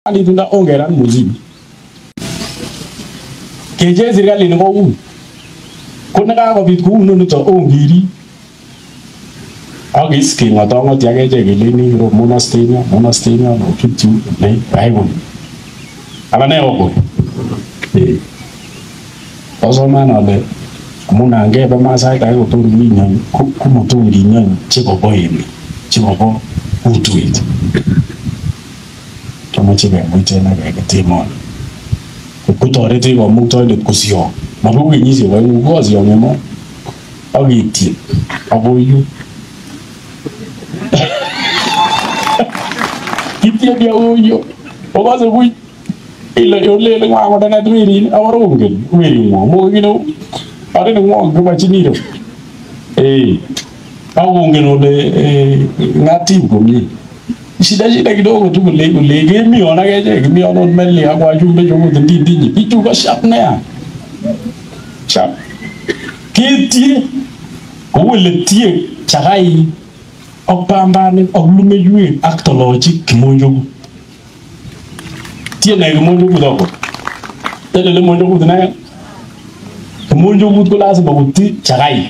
Ali tunda ongera muzimu. Keje serikali ni ko kuna ka bit ku no to ongiri. Agis ki ngatongo tiage je gelini ro monastery no kitu nei aibu. Ala ne oko. Osoma na le muna ngebe masai ta ko turu nyan ku muturi nyan chiko boyemi. Chiko bo utuit. Kama chibe mwite na ga timon. Kutorete ko mutoilet kusio. Mabugu nyisi wa ngozi ya memo. Agiti. Aboyu. Kitia dia oyo. Obaze bui. Ile ole ngwa ngwa na dwiri awarunge. Wiri mo ngino. Are ngwa ngwa chiniro. Awunge no le ngati ngomi. Shida kidogo tu kule gemi ona geje gemi ona meli akwa jumbe jogo ndindi bitu ka sharp na sharp kiti ko le tie chagai opambane oglume yue actology kimonjo tie na kimonjo doko tele le monjo na kimonjo ko lazima buti chagai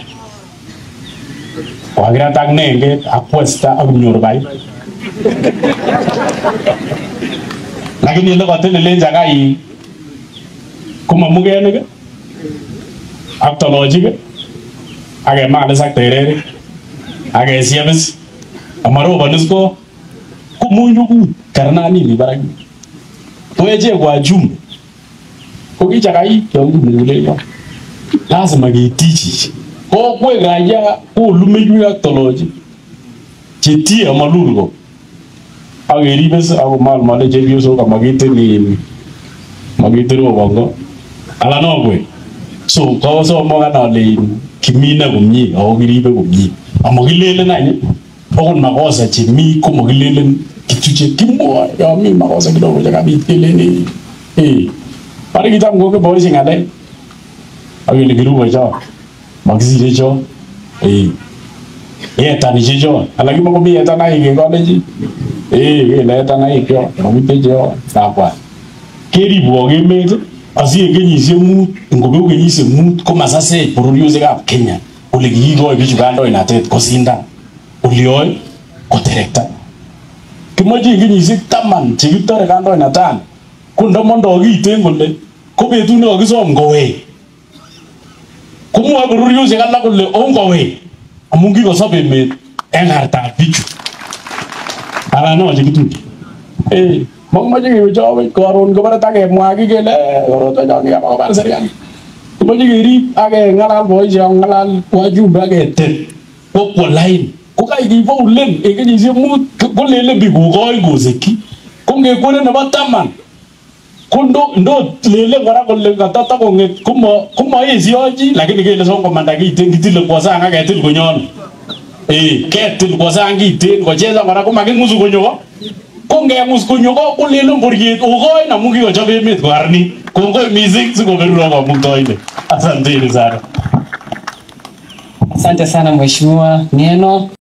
wagira tag nenge akwesta agnyor bai. Lakini ile kote le jagai kuma mugene ke actology ke age male saktere age siebes amaro banusko kumunyu ku karna ni baraki to eje kwa jum ko ki jagai yo ngule yo lazima gitichi ko kwe gaja ko lumeju actology chiti amalurgo ageri bes ago mal male jebio so ka magite ni magite ro bongo ala no kwe so ko so mo na le kimina gumyi o giribe gumyi amogilele nanye ogon makosa chimi ko mogilele kichuche kimbo ya mi makosa kidogo jaga bitele ni pare kitam go ke boy singale agele giru baja magzire jo tani jijo alagi mo bi tana ige college le tana ikyo mo bi jo sakwa keri boge meze azie genyise mu ngobe genyise mu koma sase produce ga Kenya olegi go bi jugando ina tet kosinda olioy ko director kimoji genyise taman chigitore gando ina tan kundo mondo gite ngole ko betu no gisom gowe kumwa produce ga la kole ongowe amungi ko sobe me engarta bichu ala no jikitu mong majigi jobe koron ko barata ke mwagi gele oro to jangi apa bar serian ko jigi ri age ngalal boy jang ngalal waju bage te ko line ko kai gi fo len e ke ji mu ko lele bi go go zeki ko nge ko ne bataman ko ndo lele ngara ko le ngata ko nge kuma ezioji lakini gele so ko mandagi tengitile kwa sanga ke til ko nyon ketil kwa sangi ten ko cheza ngara ko magi musu ko nyogo ko nge musu ko nyogo ko lele mborgie ugoi na mungi ko chabe mit garni ko ngo music siko beru ko mtoile. Asante sana. Asante sana mheshimiwa Neno.